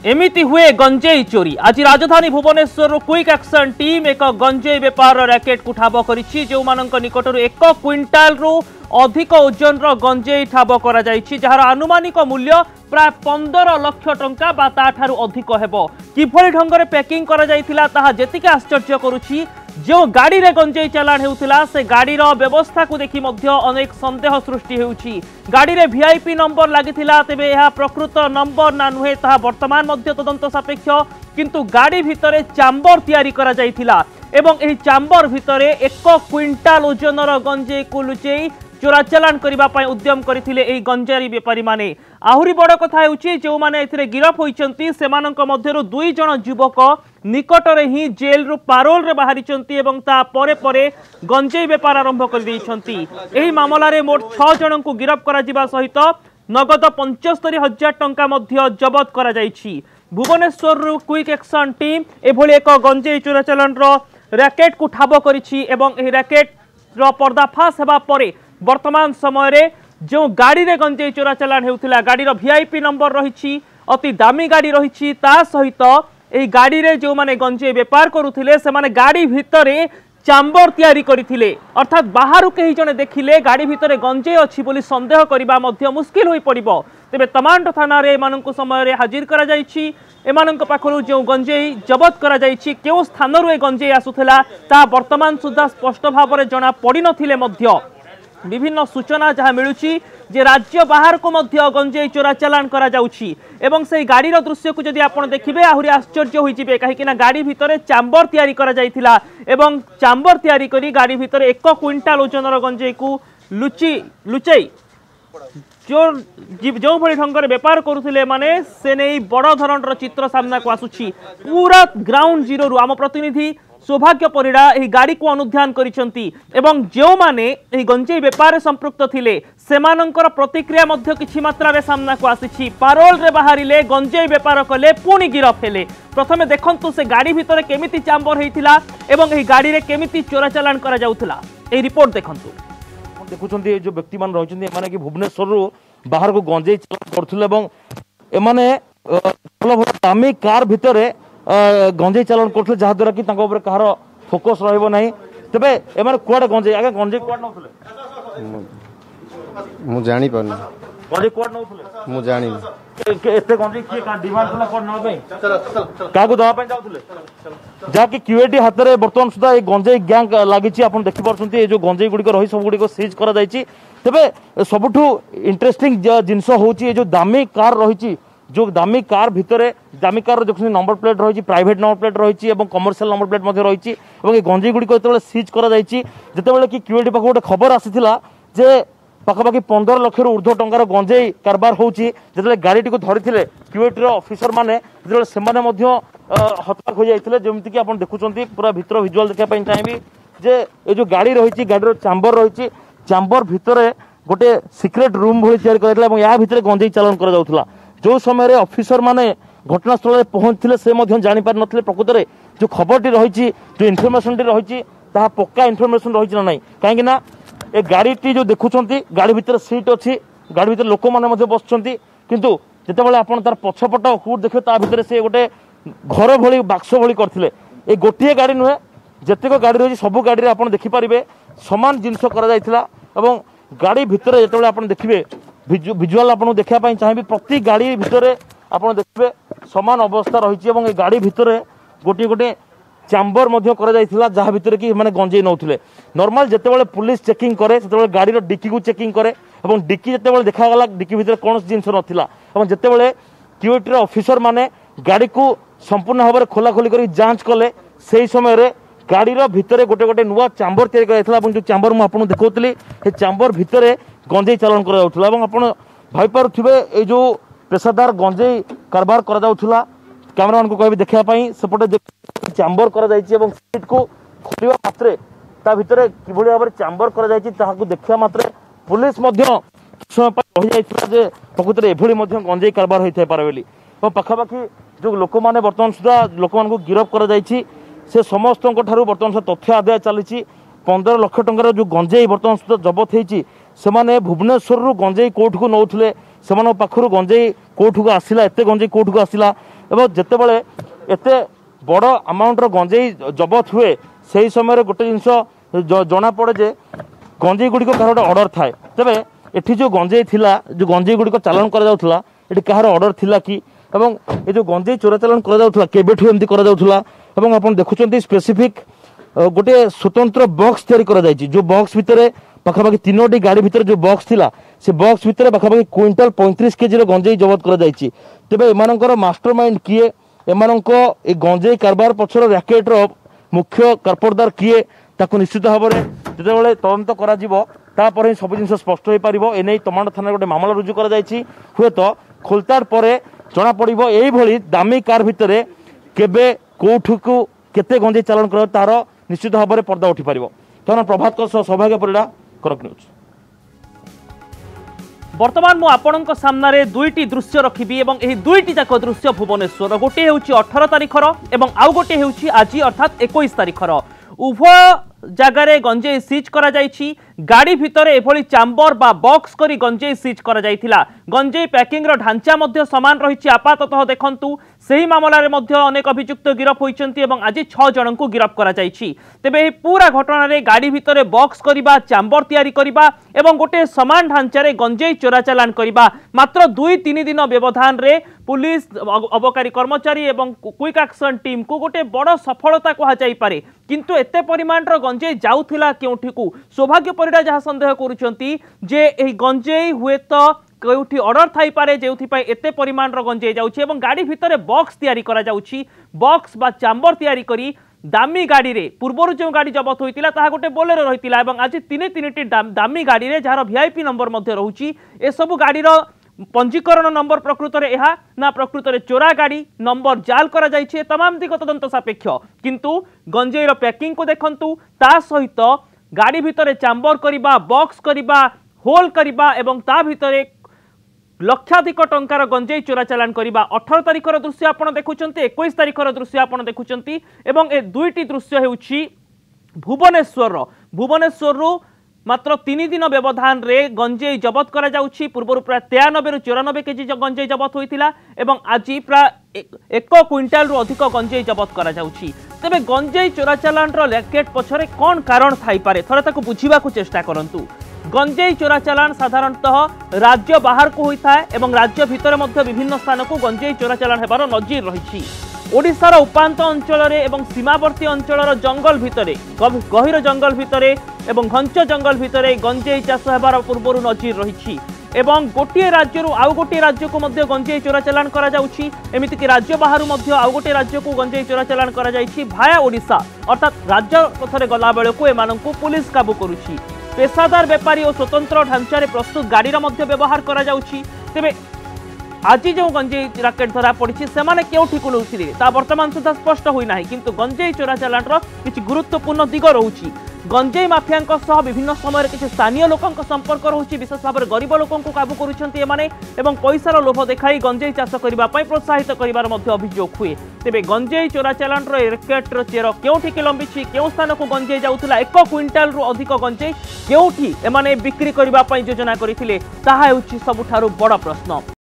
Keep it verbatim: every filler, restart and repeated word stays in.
एमिति हुए गंजेई चोरी। आज राजधानी भुवनेश्वर क्विक एक्शन टीम एक गंजेई बेपार रैकेट को ठाब करिछि जो मानक निकटरू एक क्विंटाल रु अधिक ओजन गंजेई ठाब करा जाइछि जहार आनुमानिक मूल्य प्राय पंद्रह लाख टंका बा ताठारु अधिक हेबो। किभଳି ढंगरे पैकिंग करा जाइथिला ताहा जेतिके आश्चर्य करुछि। जो गाड़ी रे गंजेई चालाण हेउथिला से गाड़ी रो व्यवस्था को देखि मध्य अनेक संदेह सृष्टि हेउछि। गाड़ी रे वीआईपी नंबर लागिथिला तेबे यह प्रकृत नंबर ना नुहे ताहा वर्तमान मध्य तदंत सापेक्ष किंतु गाड़ी भितरे चांबर तैयारी करा जाइथिला एवं एही चांबर भितरे एक क्विंटाल ओजनर गंजेई को लुचेई चोरा चालाण करिबा पय उद्यम करिथिले एही गंजेई बेपारी माने। आहुरी बड़ कथा हेउछि जो माने एथिरे गिरफ होइचंती सेमानंक मध्यरु दुई जण युवक निकटरे ही जेल रु पारोल रे बाहरिचंती एवं ता परे परे गंजेई बेपार आरंभ कर दैछंती। एही मामला रे मोट छह जण को गिरफ करा जिबा सहित नगद पचहत्तर हजार टंका मध्य जबत करा जाइछि। भुवनेश्वर रु क्विक एक्शन टीम एभली एक गंजेई चोरा चालाण रो रैकेट को ठाब करिछि एवं एही रैकेट रो पर्दाफाश हेबा परे वर्तमान समय रे जो गाड़ी रे गंजेई चोरा चालाण हेउथिला गाड़ी रो वीआईपी नंबर रहिछि अति दामी गाड़ी रहिछि ता सहित एही गाड़ी रे जो माने गंजेई बेपार करुथिले से माने गाड़ी भितरे चांबर तैयारी करिथिले अर्थात बाहरु केही जने देखिले गाड़ी भितरे गंजेई अछि बोली संदेह करिबा मध्य मुश्किल होई पड़िबो। तेबे तमांड थाना रे एमानंकु समय रे हाजिर करा जाइछि। एमानंक पाखरु जो गंजेई जबत करा जाइछि केउ स्थानरु ए गंजेई आसुथिला ता वर्तमान सुद्धा स्पष्ट भाबरे जणा पड़ी नथिले मध्य विभिन्न सूचना जहाँ मिलूची जे राज्य बाहर को मध्य गंजेई चोरा चालाण करा जाउछि एवं से गाड़ी रो दृश्य को जदि आपण देखिबे आहुरी आश्चर्य होई जिवे काहे कि ना गाड़ी भितरे चांबर तैयारी करा जाइथिला एवं चांबर तैयारी करी गाड़ी भितरे एक क्विंटाल ओजनर गंजेई को लुचि लुचेई जो जो भली ढंगर बेपार करुथिले माने से नहीं बड़ धरणर चित्र सामना को आसुछि। पूरा ग्राउंड जीरो रु आम प्रतिनिधि सौभाग्य परिड़ा एही गाड़ी को अनुध्यान करिसंती एवं जो माने एही गंजेई बेपार संपृक्त थिले सेमानंकर प्रतिक्रिया मध्य किछि मात्रा रे सामना को आसिछि। पारोल रे बाहरिले गंजेई बेपार कले पुणी गिरफ हेले। प्रथमे देखंतु से गाड़ी भितरे केमिति चांबर हेइथिला एवं एही गाड़ी रे केमिति चोरा चालाण करा जाउथिला। एही रिपोर्ट देखंतु। देखुछंती जो व्यक्ति मान रहिछंती माने कि भुवनेश्वर रु बाहर को गंजेई चालाण करथुले एवं एमाने दामी कार भितरे गंजेई चालाण करथुले जहा द्वारा कि तांको ऊपर कहार फोकस रहइबो नाही। तबे एमाने कुआडे गंजेई आगे गंजेई कुआड नउथुले मु जानि पानी गंजेई कुआड नउथुले मु जानि एते गंजेई के का डिमांड कला कोड न पे का को दवा पे जाउथुले जा कि क्यूएटी हाथ रे वर्तमान सुधा ए गंजेई गैंग लागिछि। आपण देखि परछंती ए जो गंजेई गुडी को रही सब गुडी को सीज करा जाइछि। तबे सबुठु इंटरेस्टिंग जिंस होउछि ए जो दामी कार रहिछि जो दामी कार भितरे दामी कार देखुन नंबर प्लेट रही प्राइवेट नंबर प्लेट रही और कमर्शियल नंबर प्लेट मध्य रही और गंजेई गुड़ी को सीज करा जितेबाला कि क्यूएटी पाख गोटे खबर आसीथिला जे पाखापाखि पंद्रह लक्ष ऊर्ध्व टंकार गंजेई कारबार होउछि। जेतेबेले गाड़ी को धरिथिले क्यूएटी ऑफिसर माने जेतेबेले सेमाने मध्य हताक हो जाइथिले जेमति कि आपण देखुचंती पूरा भितर विजुअल देखा पई चाहेबी जे ए जो गाड़ी रही गाड़ी चांबर रही चांबर भितरे गोटे सिक्रेट रूम भली तैयार करथिला और या भितरे गंजेई चालाण करा जाउथिला। जो समय ऑफिसर माने घटनास्थल पहुंचते से जानी पार नथिले प्रकृत में जो खबरटी रही जो इनफर्मेशन रही ताहा पक्का इनफर्मेशन रही ना नहीं कहीं ना ए गाड़ी जो देखुंत गाड़ी भितर सीट अच्छी गाड़ी भितर लोक मैंने बसुँच किंतु जितेबाला आप तार पछपट हुड देखे ता भितर से गोटे घर भली बाक्स भली करथिले। ए गोटे गाड़ी नुहे जेतेक गाड़ी रही सबू गाड़ी आप देखिपारे सामान जिनस कर गाड़ी भितर जितेबाला आप देखिए विजुअल आपको देखा चाहिए प्रति गाड़ी भितर आप देखिए समान अवस्था रही गाड़ी भितर गोटे गोटे चांबर जहाँ भितर कि माने गंजेई नौथिले। नॉर्मल जितेबाला पुलिस चेकिंग करे से गाड़ी डिक्की को चेकिंग करे और डिक्की जितेबाला देखागला डिक्की भितर कौन जिनस नाला और जितेबाला क्यूएटी ऑफिसर माने गाड़ी को संपूर्ण भाव में खोलाखोली कर जांच कले से समय गाड़ीर भितर गोटे गोटे नुआ चांबर तैयारी कर जो चांबर मुझे देखुली से चांबर भितर गंजेई चालाण कर भाई पारे ये जो पेशादार गंजेई कारबार करा कैमरामैन को कह देखापी सेपटे चांबर सीट को खोलिया मात्रे ता भितर किभली भाव में चांबर करा देखा मात्रे पुलिस समय रही जाए प्रकृत में एभली गंजेई कारबार होता है बोली और पाखापाखि जो लोक मैंने बर्तमान सुधा लोक मान गिरफ कर से समस्त बर्तमान तथ्य आदाय चली पंद्रह लक्ष टंकार जो गंजेई बर्तमान सुधा जबत होती से माने भुवनेश्वर रु गंजेई कोर्ट को नौथिले से पाखरु गंजेई कोर्ट को आसिला एते गंजेई कोर्ट को आसिला एवं जितेबाला एत बड़ अमाउंटर गंजेई जबत हुए से समय गोटे जिनस जना पड़े जे गंजेई गुड़िक कह गोटे अर्डर थाए तेरे एठी जो गंजेई थिला जो गंजेई गुड़िक चालान करा कहार अर्डर थिला कि एवं ये जो गंजेई चोरा चालान करा केबेठू एमती करा आप देखुं स्पेसिफिक गोटे स्वतंत्र बॉक्स तैयारी करा जायछि जो बॉक्स भितर पाखापाखि तीनोटी गाड़ी भितर जो बॉक्स थिला से बॉक्स भितर पाखापाखि क्विंटाल पैंतीस केजी गंजेई जबत करा जायछि तेबे एमानकर मास्टरमाइंड किए एमानक ए गंजेई कारबार पछर रैकेटर मुख्य कारपोरदार किए ताकू निश्चित भाव में जितेबाला तदंत करा जिवो तापर ही सब जिन स्पष्ट हो पार एने तमाड़ थाना गोटे मामला रुजु कर हुए तो खोलताड़ पर जना पड़ो यही दामी कार भितर केबे कोठू को केते गंजेई चालान कर तार निश्चित भाव में पर्दा उठी पार तो प्रभात सौभाग्य परिड़ा करक न्यूज। बर्तमान मु आपणक सामने दुईटी दृश्य रखिबी एवं एही दुईटी जाक दृश्य भुवनेश्वर गोटे हेउची अठारह तारिखर एवं आउ गोटे हेउची आज अर्थात इक्कीस तारिखर उभय जगार गंजेई सीज करा जायछि गाड़ी भितर एभली चांबर बा बॉक्स करी गंजेई सीज करा जायथिला गंजेई पैकिंग रो ढांचा मध्य समान रहिछि आपाततः देखंतु सही मामला रे मध्य अनेक अभियुक्त गिरफ होइछन्ति एवं आज छह जन को गिरफ करा जायछि तेबे एही पूरा घटना रे गाड़ी भितर बॉक्स करिबा चांबर तयारी करिबा एवं गोटे समान ढांचा रे गंजेई चोरा चालान करिबा मात्र दुई तीन दिन व्यवधान रे पुलिस अबकारी कर्मचारी एवं क्विक एक्शन टीम को गोटे बड़ सफलता कहा जाई पारे किंतु एते परिमाण रो गंजेई जाउथिला केउठी को सौभाग्य परिडा जहा संदेह करूछंती जे एही गंजेई हुए तो कौटी अर्डर थाई पारे जेउथि एते परिमाण रो गंजेई जाउछि एवं गाड़ी भितर बॉक्स तयारी करा जाउछि बॉक्स बा चांबर तयारी करी दामी गाड़ी रे पूर्वर जो गाड़ी जबत होइतिला ताहा गोटे बोलेरो रहितिला एवं आज तीन तीनटी दामी गाड़ी रे जहार वीआईपी नंबर मध्ये रहुछि ए सब गाड़ी रो पंजीकरण नंबर प्रकृत रे एहा ना प्रकृत रे चोरा गाड़ी नंबर जाल करा जाइछे तमाम दिग तदंत सापेक्ष किंतु गंजेई रो पैकिंग को देखंतु ता सहित गाड़ी भितर चांबर करिबा बॉक्स करिबा होल करिबा एवं ता भितर लक्षाधिक टंकार गंजेई चोरा चालान करिबा अठारह तारिखर दृश्य आपण देखुचंती इक्कीस तारिखर दृश्य आपण देखुचंती एवं ए दुईटी दृश्य हेउछि भुवनेश्वर भुवनेश्वर रु मात्र तीन दिन व्यवधान रे गंजेई जबत करा जाउछि पूर्व प्राय तेयानबे रु चौरानबे केजी गंजेई जबत होइतिला एवं आज प्राय एक क्विंटाल रु अधिक गंजेई जबत करा जाउछि तेबे गंजेई चोरा चालान रो रैकेट पछरे कोन कारण थाई पारे थरे ताकू बुझिबा को चेष्टा करंतु गंजेई चोरा चालान साधारणतः राज्य बाहर को होता है एवं राज्य भितर मध्य विभिन्न स्थान को गंजेई चोरा चालान हेबार नजीर रही ओडिशार उपांत अंचल एवं सीमावर्ती अंचल जंगल भितर गहिर जंगल भितर एवं घंच जंगल भितर गंजेई चाष हेबार पूर्व नजीर रही एवं गोटे राज्य आउ गोटे राज्य को मध्य गंजेई चोरा चालान करा जाउछि एमिति कि राज्य बाहर मध्य आउ गोटे राज्य को गंजेई चोरा चालान करा जाइछि भाया ओडिशा अर्थात राज्य पथरे गला बेलको एमानंकु पुलिस काबू करुछि पेशादार बेपारी और स्वतंत्र ढांचारे प्रस्तुत गाड़ीर मध्य व्यवहार करा जाउछि तेबे आज जो गंजेई राकेट धरा पड़ी से माने केउठी को नउथिले ता वर्तमान सुधा स्पष्ट होई नाही किंतु गंजेई चोरा चालान रो किछि गुरुत्वपूर्ण दिग रहउछि गंजेई माफियांक सह विभिन्न समय किछि स्थानीय लोकंक संपर्क रहउछि विशेष भाव में गरीब लोकंक काबू करूछन्ती एमाने एवं पैसार लोभ देखाई गंजेई चाष करिबा पई प्रोत्साहित करिवार मध्य अभियोग हुए तेबे गंजेई चोरा चालान रो रैकेट रो चेर केउठी के लंबिछि केउ स्थान को गंजेई जाउथिला एक क्विंटाल रु अधिक गंजेई केउठी एमाने बिक्री करिबा पई योजना करिथिले ताहा हेउछि सबुठारु बड़ प्रश्न।